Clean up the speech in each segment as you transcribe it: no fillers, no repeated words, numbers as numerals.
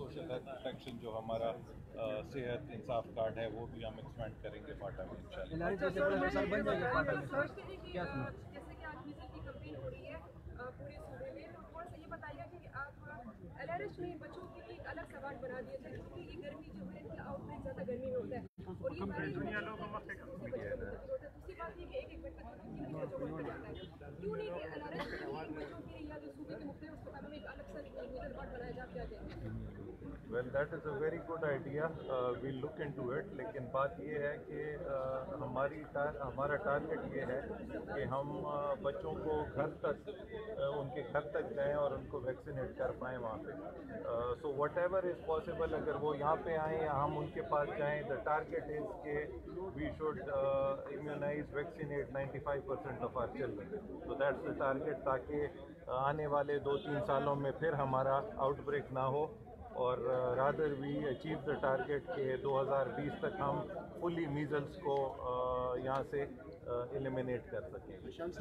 سوشل ہیلتھ پروٹیکشن جو ہمارا صحت انصاف کارڈ ہے وہ بھی ہم ایکسپینڈ کریں گے فاٹا میں انشاءاللہ. جیسے کہ آج میزل کی کمپین ہو رہی ہے پورے صوبے میں، تو تھوڑا سا یہ بتائیے کہ آپ LRH میں بچوں کے لیے ایک الگ سوال بنا دیا جائے کیونکہ یہ گرمی جو ہے ان کا آؤٹ بریک زیادہ گرمی میں ہوتا ہے اور یہ دوسری بات یہ کہ ایک بچہ بچوں کو ہو جاتا ہے، کیوں نہیں کہ LRH میں بچوں کے لیے یا جو صوبے کے مختلف اسپتالوں میں ایک الگ سا میزل وارڈ بنایا جاتا ہے؟ ویل دیٹ از اے ویری گڈ آئیڈیا، ویل لک انٹو اٹ. لیکن بات یہ ہے کہ ہمارا ٹارگیٹ یہ ہے کہ ہم بچوں کو گھر تک ان کے گھر تک جائیں اور ان کو ویکسینیٹ کر پائیں وہاں پہ. سو وٹ ایور از پاسبل، اگر وہ یہاں پہ آئیں یا ہم ان کے پاس جائیں، دا ٹارگیٹ از کہ وی شوڈ امیونائز ویکسینیٹ 95% آف آر چلڈرن. تو دیٹس دا ٹارگیٹ، تاکہ آنے والے 2-3 سالوں میں پھر ہمارا آؤٹ بریک نہ ہو اور رادر وی اچیو دا ٹارگیٹ کہ 2020 تک ہم فلی میزلس کو یہاں سے ایلیمینیٹ کر سکیں.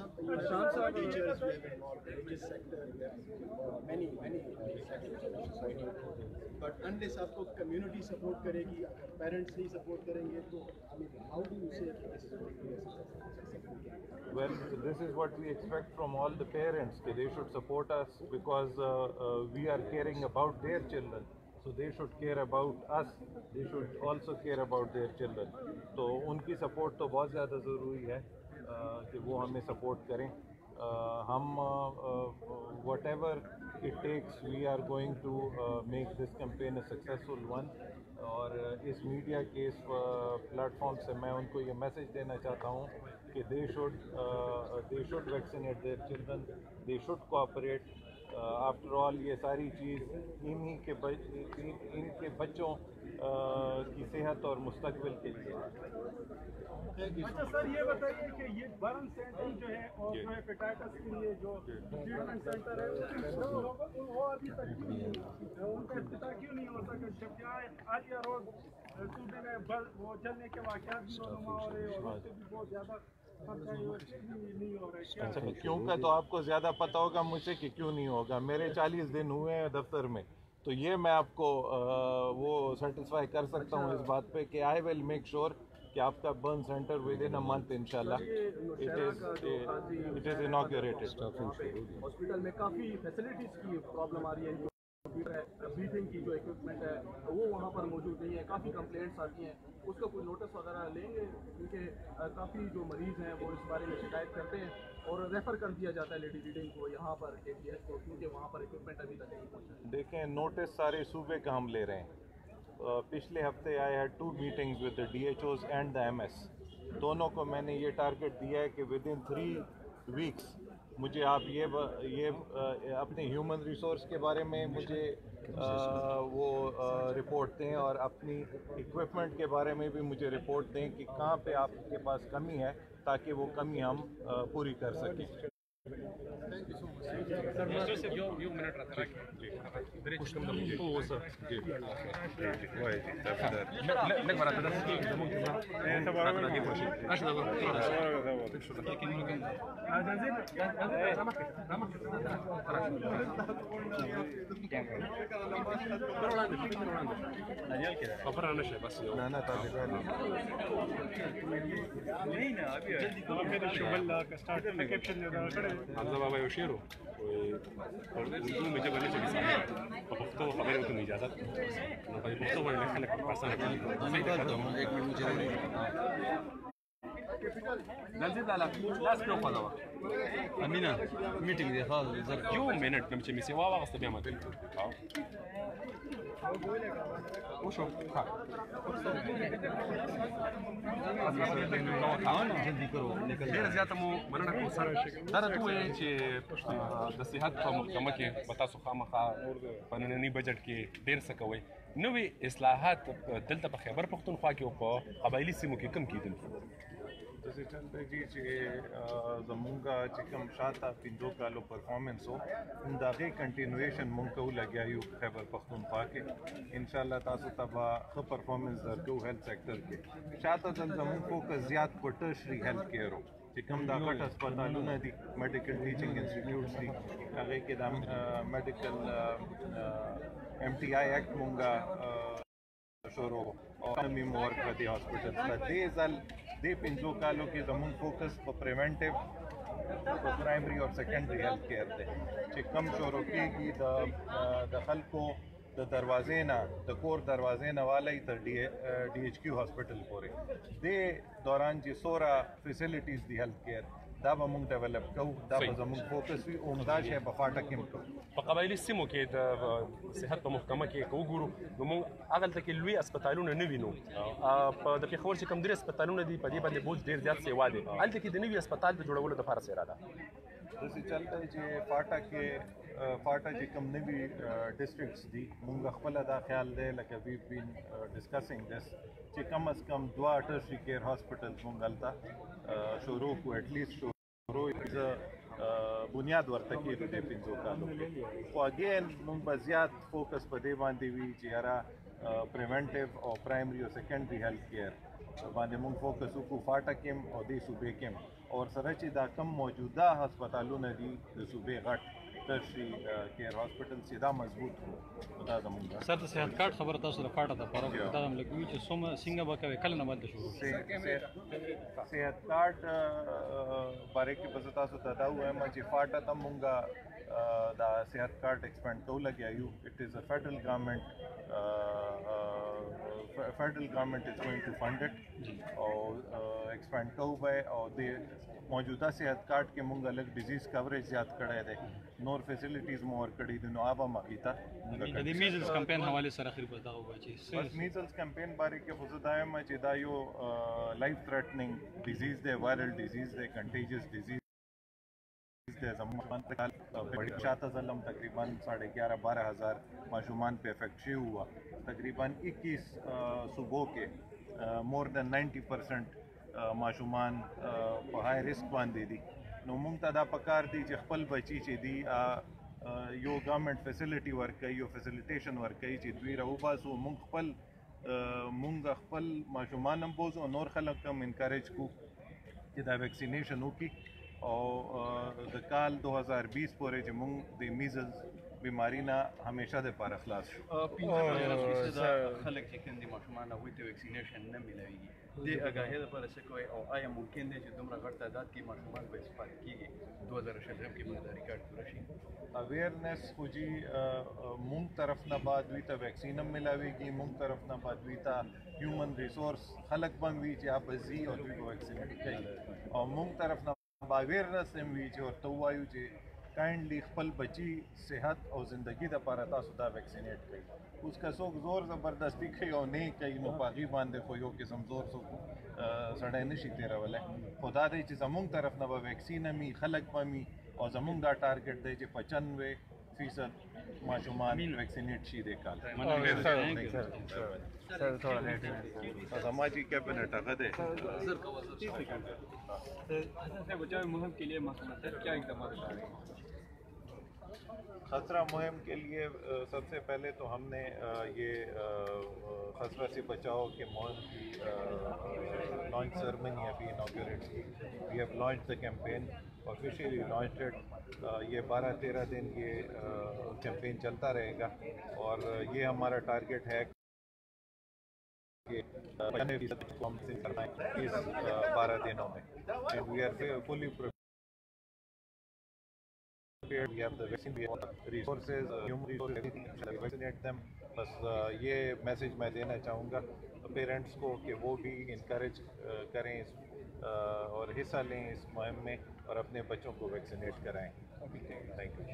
بٹ انلیس آپ کو کمیونٹی سپورٹ کرے گی، اگر پیرنٹس نہیں سپورٹ کریں گے تو ہاؤ ڈو یو سے Well, this is what we expect from all the parents, that they should support us because we are caring about their children. So they should care about us. They should also care about their children. تو ان کی سپورٹ تو بہت زیادہ ضروری ہے کہ وہ ہمیں سپورٹ کریں. ہم وٹ ایور اٹ ٹیکس وی آر گوئنگ ٹو میک دس کیمپین اے سکسیزفل ون. اور اس میڈیا کے اس پلیٹ فارم سے میں ان کو یہ میسیج دینا چاہتا ہوں کہ they should vaccinate their children, they should cooperate. After all یہ ساری چیز ان کے بچوں کی صحت اور مستقبل کے لیے. اچھا سر یہ بتائیے کہ یہ برن سینٹر جو ہے اور جو ہیپیٹائٹس کے لیے جو ٹریٹمنٹ سینٹر ہے وہ ابھی تک ان کا افتتاح کیوں نہیں ہو سکا، جبکہ آج یا روز صوبے میں وہ چلنے کے واقعات بھی رونما ہو رہے اور اس سے بھی بہت زیادہ نہیں ہو رہا. کیوں کا تو آپ کو زیادہ پتہ ہوگا مجھ سے کہ کیوں نہیں ہوگا. میرے 40 دن ہوئے ہیں دفتر میں، تو یہ میں آپ کو وہ سیٹسفائی کر سکتا ہوں اس بات پہ کہ آئی ول میک شیور کہ آپ کا برن سینٹر ود ان اے منتھ انشاءاللہ اٹ از اناگوریٹڈ. ہاسپٹل میں کافی فیسلٹیز کی پرابلم آ رہی ہے، بریتھنگ کی جو اکوپمنٹ ہے وہ وہاں پر موجود نہیں ہے، کافی کمپلینٹس آتی ہیں. اس کا کوئی نوٹس وغیرہ لیں گے کیونکہ کافی جو مریض ہیں وہ اس بارے میں شکایت کرتے ہیں اور ریفر کر دیا جاتا ہے لیڈی ریڈنگ کو یہاں پر ATH کو، کیونکہ وہاں پر اکوپمنٹ ابھی تک نہیں پہنچا. دیکھیں نوٹس سارے صوبے کا ہم لے رہے ہیں. پچھلے ہفتے آئی ہیڈ 2 meetings with the DHOs and the MS. دونوں کو میں نے یہ ٹارگیٹ دیا ہے کہ within 3 weeks مجھے آپ یہ اپنے ہیومن ریسورس کے بارے میں مجھے وہ رپورٹ دیں اور اپنی اکوپمنٹ کے بارے میں بھی مجھے رپورٹ دیں کہ کہاں پہ آپ کے پاس کمی ہے تاکہ وہ کمی ہم پوری کر سکیں. حمزه بابا یو شعر و مې جبه نه چلی په پښتو خبرې وکړو اجازه نو په پښتو باندې خلک په پاکستان نزيد على لاس كيو خلاص امينه ميتنج دي خلاص یو منټ نم چې مې سیوا واغسته بیا ماته وشو جلدی کرو ډېره زیاته مو مننه کوم سر دا راته ووایي چې د صحت په محکمه کې به تاسو خامخا په ننني بجټ کې ډېر څه کوئ. نوې اصلاحات دلته په خیبر پښتونخوا کې او په قبایلي سیمو کې کم کېدل. داسې چلته دي چې زمونږ چې کوم شاته 5 کالو پرفارمنس و د هغې کنټینویشن مونږ کوو لګیا یو خیبر پښتونخوا کې. انشاءالله تاسو ته به ښه پرفارمنس درکوو هیلث سیکټر کې. شاته دل زمونږ فوکس زیات په ټرشري هیلث کیر و چې کوم دا غټ هسپتالونه دي میډیکل ټیچنګ انسټیټیوټس دي هغې کې دا میډیکل MTI ایکټ مونږه شروع او مې مو ورکړه دې هاسپټل ته دې ځل دې 5 کالو کې زموږ فوکس په پریونټیو په پرایمري او سیکنډري هیلث کیر دی چې کم شروع کېږي د خلکو د دروازې نه د کور دروازې نه والی تر DHQ هاسپټل پورې دې دوران چې څومره فیسیلیټیز دي هیلث کیر دا به موږ ډیولپ کوو دا به زموږ فوکس وي عمده شی په فاټک کې کوو په قبایلي سیمو کې د صحت په محکمه کې که وګورو نو موږ هغلته کې لوی اسپتالونه نه وینو په د پېښور چې کوم درې اسپتالونه دي په دې باندې بوج ډېر زیات سیوا دی هلته کې د نوي اسپتال د جوړولو دپاره څه اراده داسې چلته چې فاټا چې کوم نوي ډسټرکټس دي موږ خپله دا خیال دی لکه وی بین ډسکسینګ دس چې کم از کم 2 ټرشري کیر هاسپټلز موږ هلته شروع کو ایټ لیسټ شروع بنیاد ورته کېږو دې 5 کالو کې خو اګین موږ به زیات فوکس په دې باندې وي چې یاره پریونټیو او پرایمري او سیکنډري هیلث کیر باندې موږ فوکس وکړو فاټا کې او دې صوبې کې اور سره چې دا کم موجوده هسپتالونه دي د صوبې غټ ټرشري کیر هاسپټل چې دا مضبوط کړو دا زموږ سر د صحت کارت خبره تاسو د فاټه د فرق دا هم لګوي چې څنګه به کوي کله نه باندې شروع صحت کارت باره کې بس تاسو ته دا وایم چې فاټا ته مونږه دا صحت کارت ایکسپینډ کوو لګیا یو اٹ از ا فیډرل گورنمنٹ از گوئنگ ټو فنڈ اٹ او ایکسپینډ کوو به او د موجوده صحت کارت کې مونږ لږ ډیزیز کوریج زیات کړی دی نور فیسیلیټیز مو ورکړي دي نو هغه مخې ته د میزلز کمپین حوالې سره اخر په دغه وایي چې بس میزلز کمپین باره کې خو زه دا یم چې دا یو لایف تھریټننګ ډیزیز دی وایرل ډیزیز دی کنټیجس ډیزیز دی زموږ بڑی شاته ظلم تقریباً 11,500 ماشومان پہ افیکٹ شوي ہوا تقریباً 21 صوبوں کے مور دین 90% ماشومان په های ریسک باندې دي نو مونږ ته دا پکار دی چې خپل بچي چې دي یو ګورنمنټ فیسیلیټي ورکوي یو فیسیلیټیشن ورکوي چې دوی راوباسو مونږ خپل ماشومان هم بوزو نور خلک هم انکریج کو چې دا ویکسینیشن وکړي او د کال 2020 پورې چې مونږ د میزلز بیماری نه همیشه د پاره خلاص شو خلک چې کوم دي ماشومان هغوی ته ویکسینیشن نه میلاویږي دې آګاهۍ لپاره څه کوئ او آیا ممکن دی چې دومره غټ تعداد کې ماشومان به استفاده کېږي 2020 کې به دا ریکارډ پوره شي اویرنیس خو جی مونږ طرف نه بعد دوی ته ویکسین هم میلاویږي مونږ طرف نه بعد دوی ته هیومن ریسورس خلک به وي چې هغه به ځي او دوی به ویکسینیټ کوي او مونږ طرف نه اویرنیس هم وي چې ورته ووایو چې کائنډلی خپل بچی صحت او زندگی د لپاره تاسو دا ویکسینیټ کړئ اوس که څوک زور زبردستی کوي او نه کوي نو په هغې باندې خو یو قسم زور څوک سړی نشي تېرولی خو دا دی چې زمونږ طرف نه به ویکسین هم وي خلک به وي او زمونږ دا ټارګټ دی چې 95% ماشومان ویکسینیټ شي دې کال زما چې کیبنټ هغه دی بچاؤ مہم کے لیے کیا اقدامات اٹھا رہے ہیں خطرہ مہم کے لیے سب سے پہلے تو ہم نے یہ خطرہ سے بچاؤ کے مہم کی لانچ سرمنی ابھی انوگریٹ کی وی ہیو لانچ دا کیمپین آفیشیلی لانچ اٹ یہ 12-13 دن یہ کیمپین چلتا رہے گا اور یہ ہمارا ٹارگیٹ ہے کہ 95% ہم سے کرنا ہے اس 12 دنوں میں اینڈ وی آر فلی we have the vaccine, we have resources, human resources, everything, vaccinate them. بس یہ میسیج میں دینا چاہوں گا پیرنٹس کو کہ وہ بھی انکریج کریں اور حصہ لیں اس مہم میں اور اپنے بچوں کو ویکسینیٹ کرائیں. تھینک یو.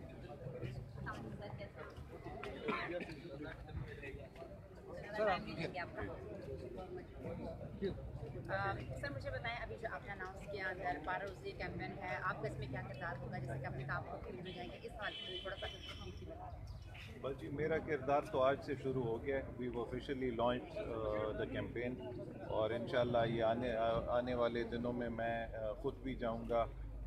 سر مجھے بتائیں ابھی جو آپ نے اناؤنس کیا اندر 12 روزی کیمپین ہے آپ کا اس میں کیا کردار ہوگا جیسے کہ اپنے کام کو کھل جائیں گے اس حال میں تھوڑا سا بس جی میرا کردار تو آج سے شروع ہو گیا ہے. وی آفیشیلی لانچ دا کیمپین اور انشاءاللہ یہ آنے والے دنوں میں خود بھی جاؤں گا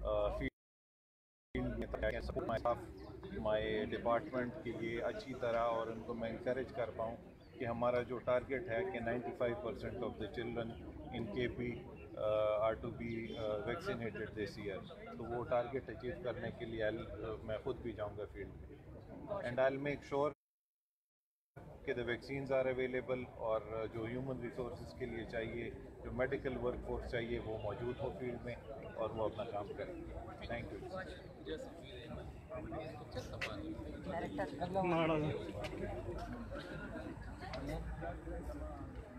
فیلڈ میں مائی ڈپارٹمنٹ کے لیے اچھی طرح اور ان کو میں انکریج کر پاؤں کہ ہمارا جو ٹارگیٹ ہے کہ 95% آف دا چلڈرن ان کے بھی are to be vaccinated this year. تو وہ ٹارگیٹ اچیو کرنے کے لیے میں خود بھی جاؤں گا فیلڈ میں. اینڈ آئی ول میک شیور کہ the vaccines are available اور جو ہیومن ریسورسز کے لیے چاہیے, جو میڈیکل ورک فورس چاہیے وہ موجود ہو فیلڈ میں اور وہ اپنا کام کریں. تھینک یو.